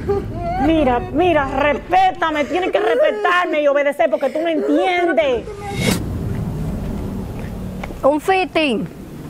Mira, mira, respétame, tienes que respetarme y obedecer porque tú no entiendes. Un fitting.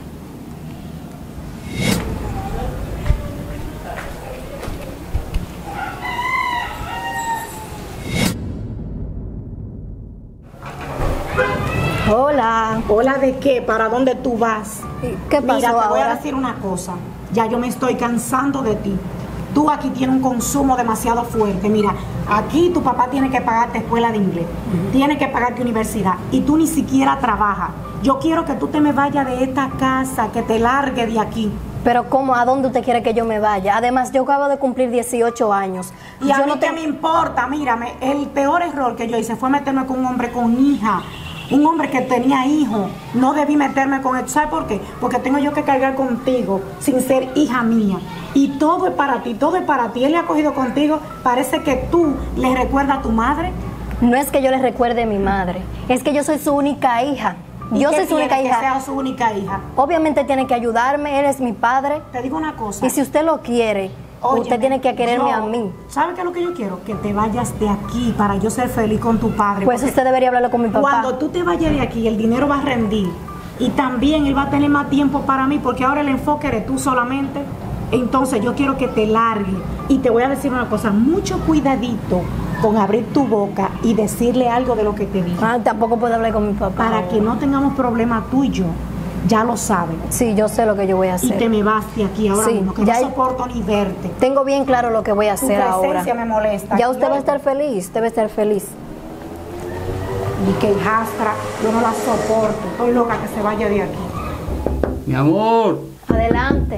Hola. ¿Hola de qué? ¿Para dónde tú vas? ¿Qué pasó Mira, te voy a ahora? decir una cosa. Ya yo me estoy cansando de ti. Tú aquí tienes un consumo demasiado fuerte. Mira, aquí tu papá tiene que pagarte escuela de inglés, tiene que pagarte universidad y tú ni siquiera trabajas. Yo quiero que tú te me vayas de esta casa, que te largue de aquí. Pero ¿cómo? ¿A dónde usted quiere que yo me vaya? Además, yo acabo de cumplir 18 años. Y a yo mí no qué me importa, mírame, el peor error que yo hice fue meterme con un hombre con hija. Un hombre que tenía hijos, no debí meterme con él. ¿Sabes por qué? Porque tengo yo que cargar contigo sin ser hija mía. Y todo es para ti, todo es para ti. Él le ha cogido contigo, parece que tú le recuerdas a tu madre. No es que yo le recuerde a mi madre, es que yo soy su única hija. Yo soy su única hija. Que sea su única hija. Obviamente tiene que ayudarme, él es mi padre. Te digo una cosa. Y si usted lo quiere, óyeme, usted tiene que quererme a mí. ¿Sabe qué es lo que yo quiero? Que te vayas de aquí para yo ser feliz con tu padre. Pues usted debería hablarlo con mi papá. Cuando tú te vayas de aquí, el dinero va a rendir. Y también él va a tener más tiempo para mí, porque ahora el enfoque eres tú solamente. Entonces yo quiero que te largue. Y te voy a decir una cosa, mucho cuidadito con abrir tu boca y decirle algo de lo que te dije. Tampoco puedo hablar con mi papá. Para que no tengamos problemas tú y yo. Ya lo sabes. Sí, yo sé lo que yo voy a hacer. Y te me vas de aquí ahora mismo, que ya no soporto ni verte. Tengo bien claro lo que voy a hacer ahora. Tu presencia me molesta. Ya usted va a estar feliz, usted va a estar feliz. Y que hijastra, yo no la soporto. Estoy loca que se vaya de aquí. Mi amor. Adelante.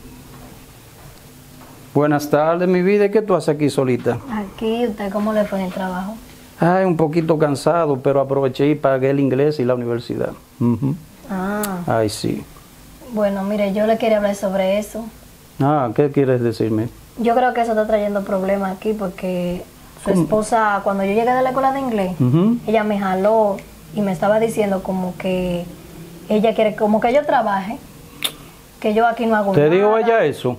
Buenas tardes, mi vida. ¿Qué tú haces aquí solita? Aquí, ¿usted cómo le fue en el trabajo? Ay, un poquito cansado, pero aproveché y pagué el inglés y la universidad. Ay, sí. Bueno, mire, yo le quería hablar sobre eso. ¿Qué quieres decirme? Yo creo que eso está trayendo problemas aquí porque su esposa, cuando yo llegué de la escuela de inglés, ella me jaló y me estaba diciendo como que ella quiere como que yo trabaje, que yo aquí no hago nada. ¿Te dijo ella eso?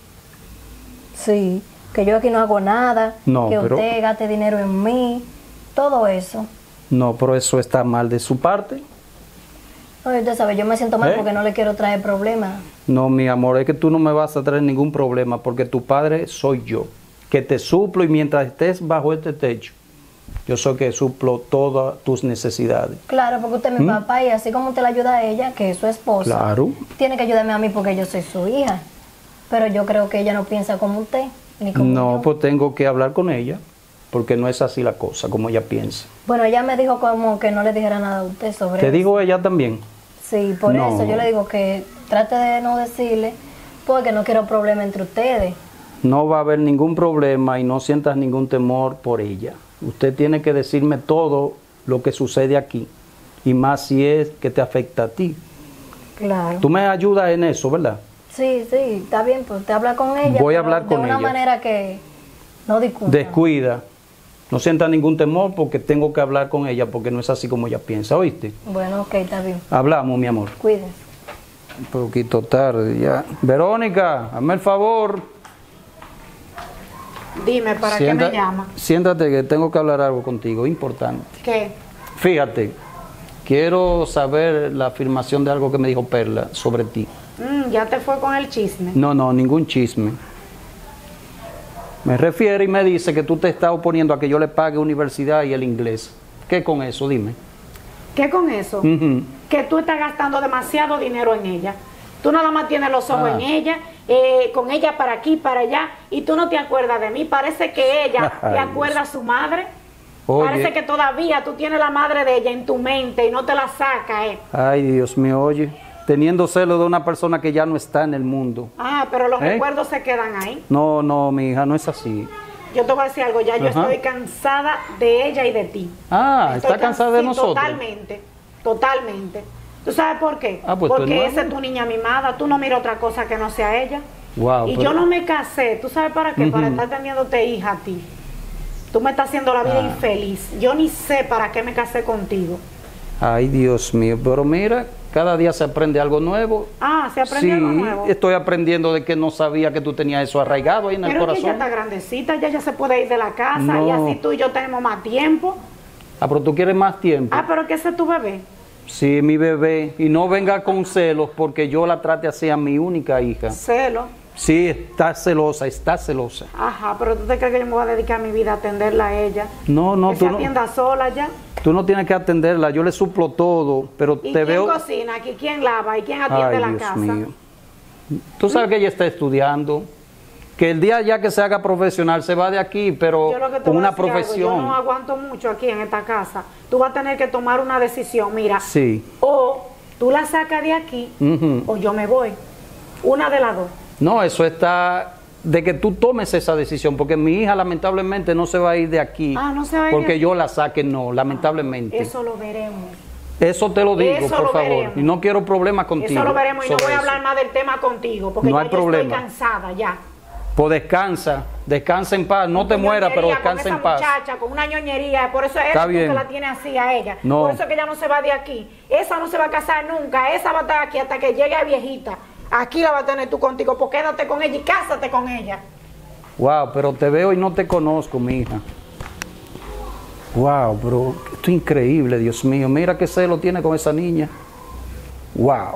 Sí, que yo aquí no hago nada, No, que pero usted gaste dinero en mí, todo eso. no, pero eso está mal de su parte. No, usted sabe, yo me siento mal porque no le quiero traer problemas. No, mi amor, es que tú no me vas a traer ningún problema porque tu padre soy yo, que te suplo y mientras estés bajo este techo, yo soy que suplo todas tus necesidades. Claro, porque usted es mi papá y así como usted le ayuda a ella, que es su esposa, Claro. tiene que ayudarme a mí porque yo soy su hija. Pero yo creo que ella no piensa como usted, ni como No, yo. pues tengo que hablar con ella, porque no es así la cosa, como ella piensa. Bueno, ella me dijo como que no le dijera nada a usted sobre ¿Te eso. digo ella también? Sí, por No. eso yo le digo que trate de no decirle, porque no quiero problema entre ustedes. No va a haber ningún problema y no sientas ningún temor por ella. Usted tiene que decirme todo lo que sucede aquí, y más si es que te afecta a ti. Claro. Tú me ayudas en eso, ¿verdad? Sí, está bien, pues usted habla con ella. Voy a pero hablar con de una ella. manera que no discuta. Descuida. No sienta ningún temor porque tengo que hablar con ella porque no es así como ella piensa, ¿oíste? Bueno, ok, está bien. Hablamos, mi amor. Cuídense. Un poquito tarde ya. Verónica, hazme el favor. Dime, ¿para qué me llama? Siéntate que tengo que hablar algo contigo, importante. ¿Qué? Fíjate, quiero saber la afirmación de algo que me dijo Perla sobre ti. Ya te fue con el chisme. No, ningún chisme. Me refiere y me dice que tú te estás oponiendo a que yo le pague universidad y el inglés. ¿Qué con eso? Dime. ¿Qué con eso? Que tú estás gastando demasiado dinero en ella. Tú nada más tienes los ojos en ella, con ella para aquí, para allá, y tú no te acuerdas de mí. Parece que ella te acuerda a su madre. Oye. Parece que todavía tú tienes la madre de ella en tu mente y no te la sacas. Ay, Dios mío, oye. Teniendo celo de una persona que ya no está en el mundo. Pero los recuerdos se quedan ahí. No, mi hija, no es así. Yo te voy a decir algo, ya yo estoy cansada de ella y de ti. ¿Está cansada de nosotros? Totalmente. ¿Tú sabes por qué? Pues porque esa es tu niña mimada, tú no miras otra cosa que no sea ella. Wow, y yo no me casé, ¿tú sabes para qué? Para estar teniéndote hija a ti. Tú me estás haciendo la vida infeliz. Yo ni sé para qué me casé contigo. Ay, Dios mío, pero mira, Cada día se aprende algo nuevo. Ah, ¿se aprende algo nuevo? Sí, estoy aprendiendo de que no sabía que tú tenías eso arraigado ahí en el corazón. Pero ella está grandecita, ya se puede ir de la casa No. y así tú y yo tenemos más tiempo. Ah, pero tú quieres más tiempo. Ah, pero que ese es tu bebé. Sí, mi bebé. Y no venga con celos porque yo la trate así a mi única hija. Celo. Sí, está celosa, está celosa. Ajá, pero tú te crees que yo me voy a dedicar mi vida a atenderla a ella. No, no, Que tú se no, atienda sola ya. tú no tienes que atenderla. Yo le suplo todo, pero ¿Y te quién veo... cocina aquí? ¿Quién lava? ¿Y quién atiende Ay, la Dios casa? mío. Tú sabes que ella está estudiando. Que el día ya que se haga profesional se va de aquí, pero Yo lo que te con voy a una decir algo, profesión. yo no aguanto mucho aquí en esta casa. Tú vas a tener que tomar una decisión, mira. Sí. O tú la sacas de aquí Ujú. o yo me voy. Una de las dos. No, eso está de que tú tomes esa decisión, porque mi hija lamentablemente no se va a ir de aquí. Ah, no se va a ir de porque aquí. yo la saque, no, lamentablemente. Eso lo veremos. Eso te lo digo, Eso por lo favor. veremos. Y no quiero problemas contigo. Eso lo veremos y no sobre voy a eso. hablar más del tema contigo, porque No ya hay yo problema. estoy cansada ya. Pues descansa en paz. No te Con mueras, pero ñoñería, descansa con en esa paz. muchacha, con una ñoñería, por eso es Está tú bien. que la tienes así a ella. No. Por eso es que ella no se va de aquí. Esa no se va a casar nunca, esa va a estar aquí hasta que llegue a viejita. Aquí la va a tener tú contigo, pues quédate con ella y cásate con ella. Wow, pero te veo y no te conozco, mi hija. Wow, pero esto es increíble, Dios mío. Mira qué celo tiene con esa niña. Wow.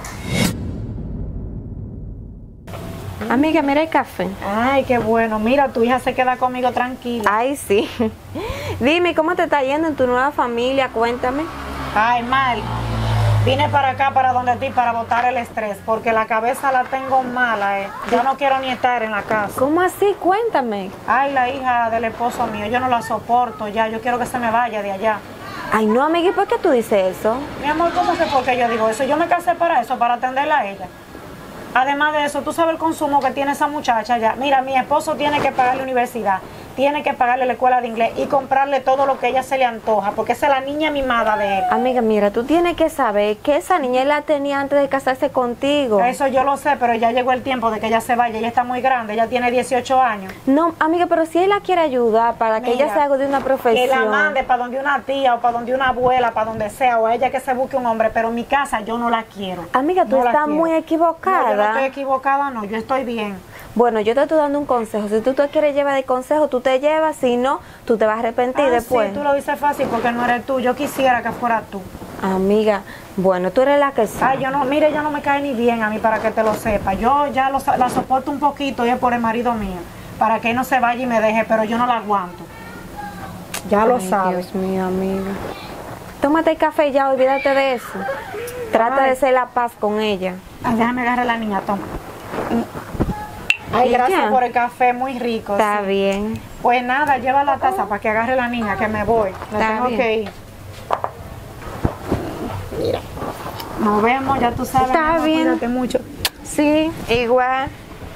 Amiga, mira el café. Ay, qué bueno. Mira, tu hija se queda conmigo tranquila. Ay, sí. Dime, ¿cómo te está yendo en tu nueva familia? Cuéntame. Ay, mal. Vine para acá, para donde ti, para botar el estrés, porque la cabeza la tengo mala, Ya no quiero ni estar en la casa. ¿Cómo así? Cuéntame. Ay, la hija del esposo mío, yo no la soporto ya, yo quiero que se me vaya de allá. Ay, no, amiga, ¿y por qué tú dices eso? Mi amor, ¿cómo que por qué yo digo eso? Yo me casé para eso, para atenderla a ella. Además de eso, tú sabes el consumo que tiene esa muchacha ya. Mira, mi esposo tiene que pagarle universidad, tiene que pagarle la escuela de inglés y comprarle todo lo que a ella se le antoja, porque esa es la niña mimada de él. Amiga, mira, tú tienes que saber que esa niña él la tenía antes de casarse contigo. Eso yo lo sé, pero ya llegó el tiempo de que ella se vaya. Ella está muy grande, ella tiene 18 años. No, amiga, pero si él la quiere ayudar para que Mira, ella se haga de una profesión. que la mande para donde una tía o para donde una abuela, para donde sea, o a ella que se busque un hombre, pero en mi casa yo no la quiero. Amiga, tú No la estás quiero. muy equivocada. No, yo no estoy equivocada, no, yo estoy bien. Bueno, yo te estoy dando un consejo. Si tú te quieres llevar de consejo, tú te llevas. Si no, tú te vas a arrepentir después. Sí, tú lo dices fácil porque no eres tú. Yo quisiera que fuera tú. Amiga, bueno, tú eres la que sabe. Ay, yo no, mire, ella no me cae ni bien a mí para que te lo sepa. Yo ya la soporto un poquito y es por el marido mío, para que él no se vaya y me deje, pero yo no la aguanto. Ya lo Ay, sabes. Dios mío, amiga. Tómate el café ya, olvídate de eso. Trata Ay. de ser la paz con ella. Ay, déjame agarrar la niña, toma. Ay, ¿Y gracias ya? por el café, muy rico. Está sí. bien. Pues nada, lleva la taza para que agarre la niña, que me voy. Me Está tengo bien. que ir. Mira. Nos vemos, ya tú sabes. Está mi amor, bien. Cuídate mucho. Sí, igual.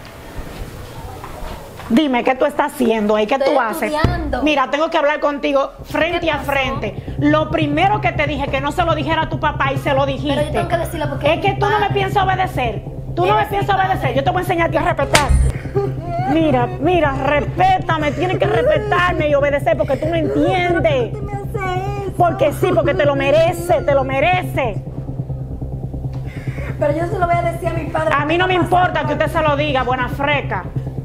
Dime, ¿qué tú estás haciendo ahí? ¿Qué Estoy tú haces? estudiando. Mira, tengo que hablar contigo frente a frente. Lo primero que te dije, que no se lo dijera a tu papá y se lo dijiste. Pero yo tengo que decirlo porque es que tú no me piensas obedecer. Tú no me piensas obedecer. Yo te voy a enseñarte a respetar. Mira, respétame. Tienes que respetarme y obedecer porque tú no entiendes. Porque sí, porque te lo merece, te lo merece. Pero yo se lo voy a decir a mi padre. A mí no me importa que usted se lo diga, buena freca.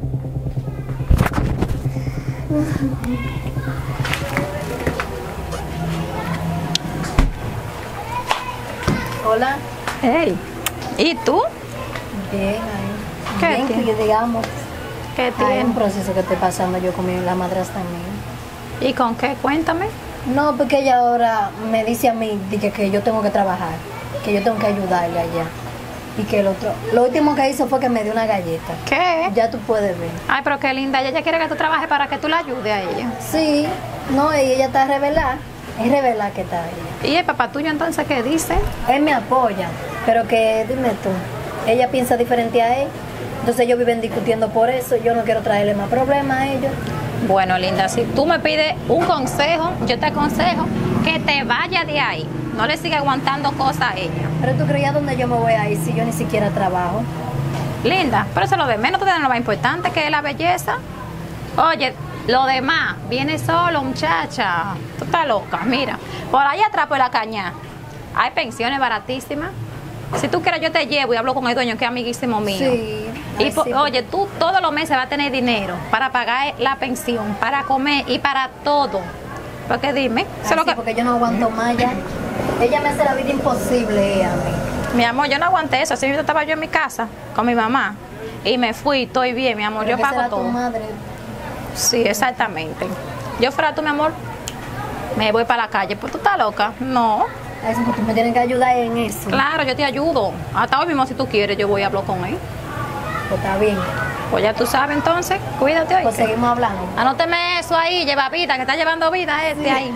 Hola. Hey, ¿y tú? Bien, ahí. ¿Qué Bien, tiene? que digamos. ¿Qué Hay un tienes? proceso que estoy pasando yo con la madrastra mía. ¿Y con qué? Cuéntame. No, porque ella ahora me dice a mí que yo tengo que trabajar, que yo tengo que ayudarle allá. Y que lo último que hizo fue que me dio una galleta. ¿Qué? Ya tú puedes ver. Ay, pero qué linda. Ella quiere que tú trabajes para que tú la ayudes a ella. Sí, no, y ella está revelada. Es revelada que está ella. ¿Y el papá tuyo entonces qué dice? Él me apoya, pero que, dime tú, ella piensa diferente a él. Entonces ellos viven discutiendo por eso. Yo no quiero traerle más problemas a ellos. Bueno, linda, si tú me pides un consejo, yo te aconsejo que te vayas de ahí. No le sigas aguantando cosas a ella. Pero tú creías dónde yo me voy a ir si yo ni siquiera trabajo. Linda, pero eso es lo de menos. Tú tienes lo más importante que es la belleza. Oye, lo demás viene solo, muchacha. Tú estás loca. Mira, por ahí atrás por la caña hay pensiones baratísimas. Si tú quieres, yo te llevo y hablo con el dueño, que es amiguísimo mío. Sí. Y Ay, sí, oye, tú todos los meses vas a tener dinero para pagar la pensión, para comer y para todo. Porque dime, eso es lo que... porque yo no aguanto más ya. Ella me hace la vida imposible a mí. Mi amor, yo no aguanté eso. Así estaba yo en mi casa con mi mamá y me fui, estoy bien, mi amor, yo pago Tu todo. madre. Sí, exactamente. Yo fuera tú, mi amor, me voy para la calle. Pues tú estás loca. No. Ay, sí, pues tú me tienes que ayudar en eso. Claro, yo te ayudo. Hasta hoy mismo, si tú quieres, yo voy a hablar con él. Pues está bien. Pues ya tú sabes, entonces, cuídate hoy. Pues seguimos hablando. Anóteme eso ahí, lleva vida, que está llevando vida ahí.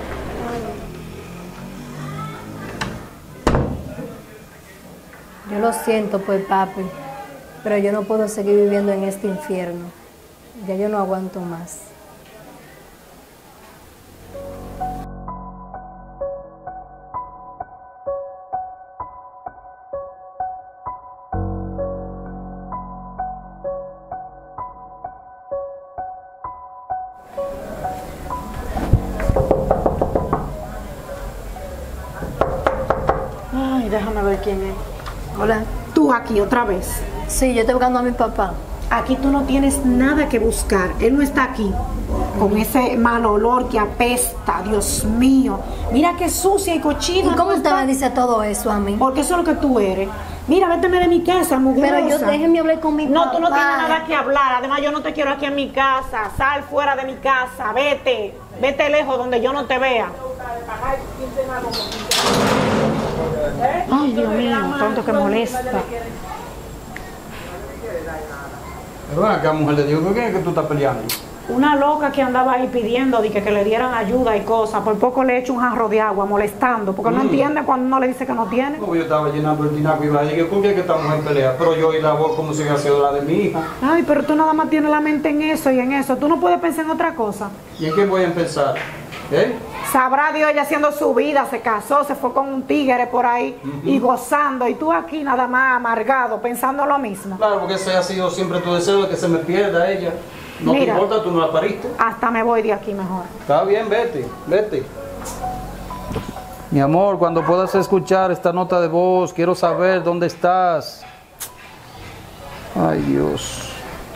Yo lo siento, pues, papi, pero yo no puedo seguir viviendo en este infierno. Ya yo no aguanto más. Ay, déjame ver quién es. Hola. Tú aquí otra vez. Sí, yo estoy buscando a mi papá. Aquí tú no tienes nada que buscar. Él no está aquí. Con ese mal olor que apesta, Dios mío. Mira qué sucia y cochina. ¿Y cómo tú usted estás. me dice todo eso a mí? Porque eso es lo que tú eres. Mira, véteme de mi casa, mugrosa. Pero yo déjeme hablar con mi papá. No, tú no tienes nada que hablar. Además, yo no te quiero aquí en mi casa. Sal fuera de mi casa. Vete. Vete lejos donde yo no te vea. Ay, Dios mío, tanto que molesta. Pero acá, mujer, le digo, ¿con quién es que tú estás peleando? Una loca que andaba ahí pidiendo de que le dieran ayuda y cosas. Por poco le echo un jarro de agua molestando. Porque no entiende cuando uno le dice que no tiene. Como yo estaba llenando el tinaco y iba a decir, ¿con quién es que esta mujer pelea? Pero yo oí la voz como si hubiera sido la de mi hija. Ay, pero tú nada más tienes la mente en eso y en eso. Tú no puedes pensar en otra cosa. ¿Y en qué voy a empezar? ¿Eh? Sabrá Dios, ella haciendo su vida, se casó, se fue con un tigre por ahí y gozando. Y tú aquí nada más amargado, pensando lo mismo. Claro, porque ese ha sido siempre tu deseo de que se me pierda ella. No Mira. te importa, tú no la pariste. Hasta me voy de aquí mejor. Está bien, vete, vete. Mi amor, cuando puedas escuchar esta nota de voz, quiero saber dónde estás. Ay, Dios.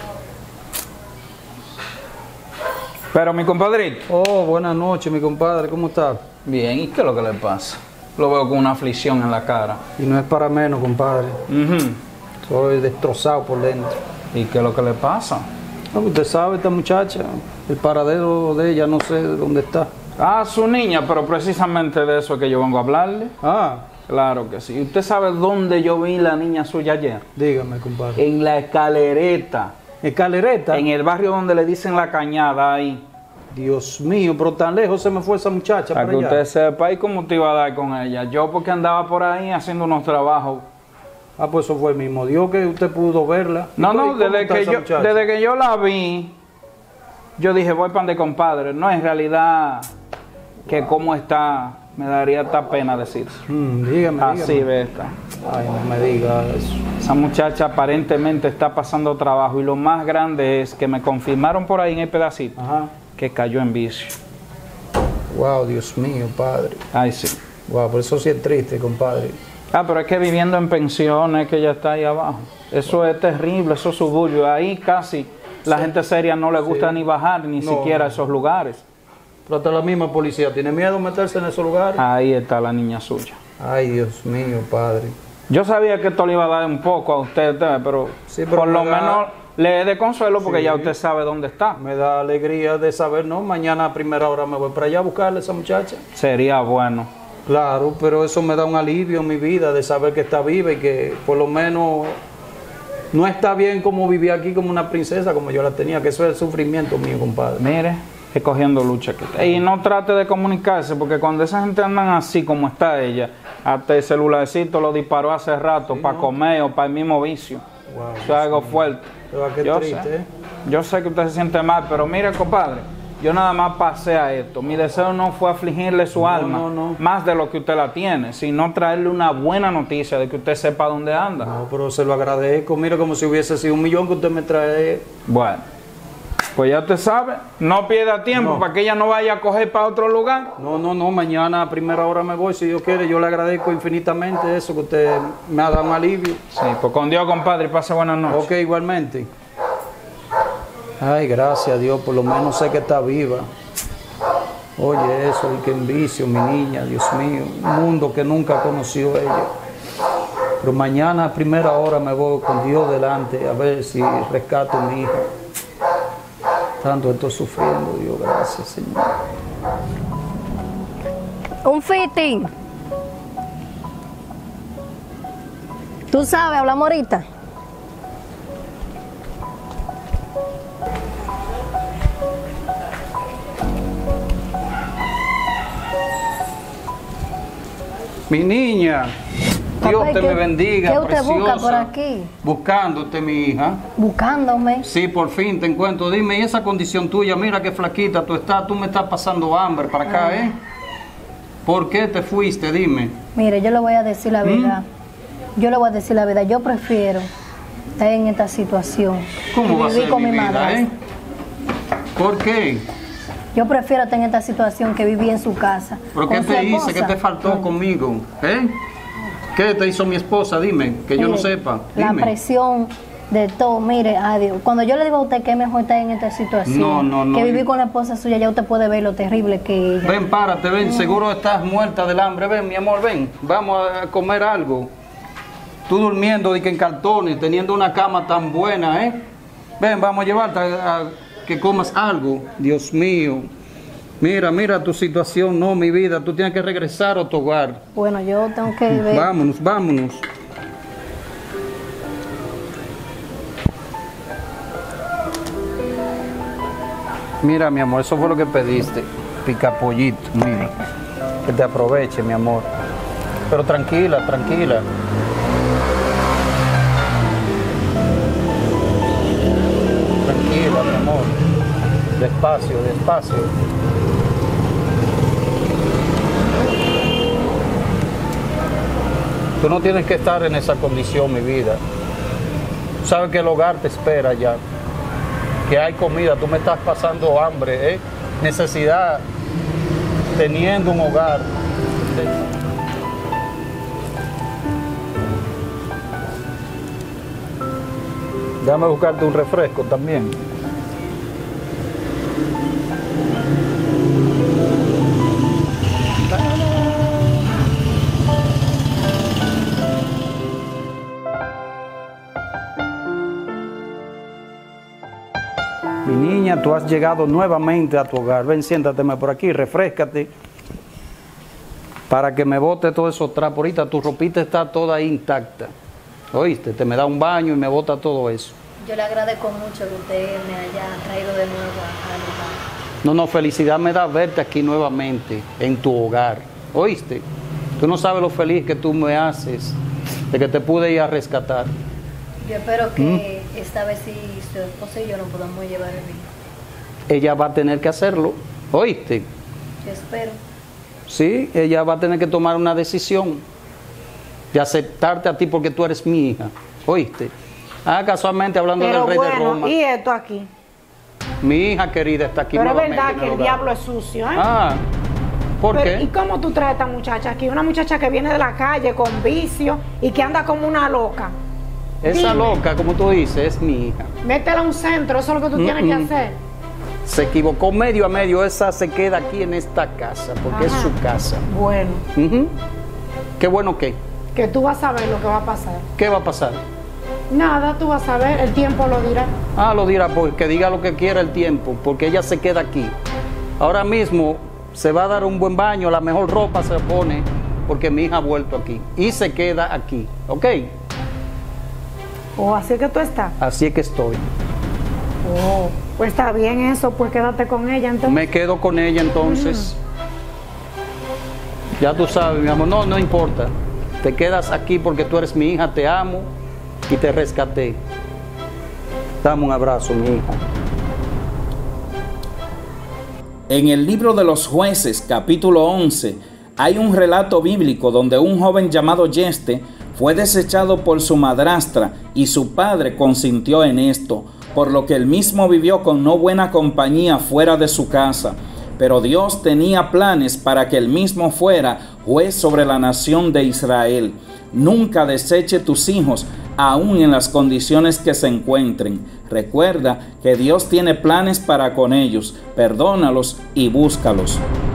Pero mi compadrito. Oh, buenas noches, mi compadre, ¿cómo estás? Bien, ¿y qué es lo que le pasa? Lo veo con una aflicción en la cara. Y no es para menos, compadre. Ujú. Soy destrozado por dentro. ¿Y qué es lo que le pasa? No, usted sabe, esta muchacha, el paradero de ella, no sé dónde está. Ah, su niña, pero precisamente de eso es que yo vengo a hablarle. Ah, Claro que sí. ¿Usted sabe dónde yo vi la niña suya ayer? dígame, compadre. En la escalereta. Escalereta. En el barrio donde le dicen la cañada ahí. Dios mío, pero tan lejos se me fue esa muchacha. Para que allá. usted sepa y cómo te iba a dar con ella. Yo porque andaba por ahí haciendo unos trabajos. Ah, pues eso fue el mismo Dios que usted pudo verla. No, ¿Y no, cómo está esa muchacha? desde que yo la vi, yo dije, voy pan de compadre. No, en realidad, que cómo está, me daría esta pena decir. Dígame, Así dígame. ve esta. Ay, no me diga eso. Esa muchacha aparentemente está pasando trabajo y lo más grande es que me confirmaron por ahí en el pedacito Ajá. que cayó en vicio. Wow, Dios mío, padre. Ay, sí. Wow, por eso sí es triste, compadre. Ah, pero es que viviendo en pensiones que ella está ahí abajo. Eso es terrible, esos suburbios. Ahí casi la gente seria no le gusta Sí. ni bajar ni No. siquiera a esos lugares. Pero hasta la misma policía tiene miedo de meterse en esos lugares. Ahí está la niña suya. Ay, Dios mío, padre. Yo sabía que esto le iba a dar un poco a usted, pero, Sí, pero por me lo da- menos le dé consuelo porque Sí. ya usted sabe dónde está. Me da alegría de saber, ¿no? Mañana a primera hora me voy para allá a buscarle a esa muchacha. Sería bueno. Claro, pero eso me da un alivio en mi vida de saber que está viva y que por lo menos no está bien como vivía aquí como una princesa como yo la tenía, que eso es el sufrimiento mío, compadre. Mire, escogiendo lucha que está. Y no trate de comunicarse porque cuando esa gente andan así como está ella, hasta el celularcito lo disparó hace rato para comer o para el mismo vicio. Wow, Eso es algo fuerte. Pero qué Yo triste, sé. ¿eh? Yo sé que usted se siente mal, pero mire, compadre, yo nada más pasé a esto. Mi deseo no fue afligirle su alma, no. más de lo que usted la tiene, sino traerle una buena noticia de que usted sepa dónde anda. No, pero se lo agradezco. Mira como si hubiese sido 1 millón que usted me trae. Bueno, Pues ya te sabe, no pierda tiempo para que ella no vaya a coger para otro lugar. No, mañana a primera hora me voy, si Dios quiere. Yo le agradezco infinitamente eso, que usted me ha dado un alivio. Sí, pues con Dios, compadre, y pase buenas noches. Ok, igualmente. Ay, gracias a Dios, por lo menos sé que está viva. Oye, eso, y qué envicio, mi niña, Dios mío. Un mundo que nunca conoció ella. Pero mañana a primera hora me voy con Dios delante a ver si rescato a mi hija. Tanto estoy sufriendo, Dios, gracias, Señor. Un fitting. Tú sabes, hablamos ahorita. Mi niña, Dios Papá, te me bendiga, ¿qué usted preciosa. busca por aquí? Buscándote, mi hija. Buscándome. Sí, por fin te encuentro. Dime, ¿y esa condición tuya? Mira qué flaquita tú estás. Tú me estás pasando hambre para acá, ¿eh? ¿Por qué te fuiste? Dime. Mire, yo le voy a decir la verdad. Yo le voy a decir la verdad. Yo prefiero estar en esta situación. ¿Cómo y va a vivir ser con mi mi vida, madre. ¿Por qué? Yo prefiero estar en esta situación que vivir en su casa. ¿Pero qué con su te hice? esposa. ¿Qué te faltó conmigo? ¿Eh? ¿Qué te hizo mi esposa? Dime, que yo no Mire, sepa. La Dime. presión de todo. Mire, adiós. Cuando yo le digo a usted que es mejor estar en esta situación, No. que vivir con la esposa suya, ya usted puede ver lo terrible que ella. Ven, párate, ven. Seguro estás muerta del hambre. Ven, mi amor, ven. Vamos a comer algo. Tú durmiendo y que en cartones, teniendo una cama tan buena, ¿eh? Ven, vamos a llevarte a que comas algo. Dios mío. Mira tu situación. No, mi vida. Tú tienes que regresar a tu hogar. Bueno, yo tengo que ver. Vámonos. Mira, mi amor, eso fue lo que pediste. Picapollito, mira. Que te aproveche, mi amor. Pero tranquila. Tranquila, mi amor. Despacio. Tú no tienes que estar en esa condición, mi vida. Sabes que el hogar te espera ya. Que hay comida, tú me estás pasando hambre, ¿eh? Necesidad, teniendo un hogar. Déjame buscarte un refresco también. Mi niña, tú has llegado nuevamente a tu hogar. Ven, siéntateme por aquí, refréscate. Para que me bote todo eso trapos. Ahorita tu ropita está toda ahí intacta. ¿Oíste? Te me da un baño y me bota todo eso. Yo le agradezco mucho que usted me haya traído de nuevo al lugar. No, felicidad me da verte aquí nuevamente, en tu hogar. ¿Oíste? Tú no sabes lo feliz que tú me haces de que te pude ir a rescatar. Yo espero que esta vez sí su esposa y yo nos podamos llevar bien. Ella va a tener que hacerlo. ¿Oíste? Yo espero. Sí, ella va a tener que tomar una decisión de aceptarte a ti porque tú eres mi hija. ¿Oíste? Casualmente hablando Pero del rey de bueno, Roma. ¿y esto aquí? Mi hija querida está aquí Pero es nuevamente verdad en que el hogar. diablo es sucio, ¿eh? ¿Por Pero, ¿y qué? cómo tú traes a esta muchacha aquí? Una muchacha que viene de la calle con vicio y que anda como una loca. Esa Dime. loca, como tú dices, es mi hija. Métela a un centro, eso es lo que tú tienes que hacer. Se equivocó medio a medio. Esa se queda aquí en esta casa porque es Ajá. su casa. Bueno, Ujú. ¿Qué bueno qué? que tú vas a ver lo que va a pasar. ¿Qué va a pasar? Nada, tú vas a ver, el tiempo lo dirá. Lo dirá, porque diga lo que quiera el tiempo, porque ella se queda aquí. Ahora mismo se va a dar un buen baño, la mejor ropa se pone, porque mi hija ha vuelto aquí y se queda aquí, ¿ok? Oh, así que tú estás. Así es que estoy. Oh, pues está bien eso, pues quédate con ella entonces. Me quedo con ella entonces. Ya tú sabes, mi amor, no importa. Te quedas aquí porque tú eres mi hija, te amo y te rescaté. Dame un abrazo, mi hija. En el libro de los Jueces, capítulo 11, hay un relato bíblico donde un joven llamado Yefté fue desechado por su madrastra y su padre consintió en esto. por lo que él mismo vivió con no buena compañía fuera de su casa. Pero Dios tenía planes para que él mismo fuera juez sobre la nación de Israel. Nunca deseche tus hijos, aun en las condiciones que se encuentren. Recuerda que Dios tiene planes para con ellos. Perdónalos y búscalos.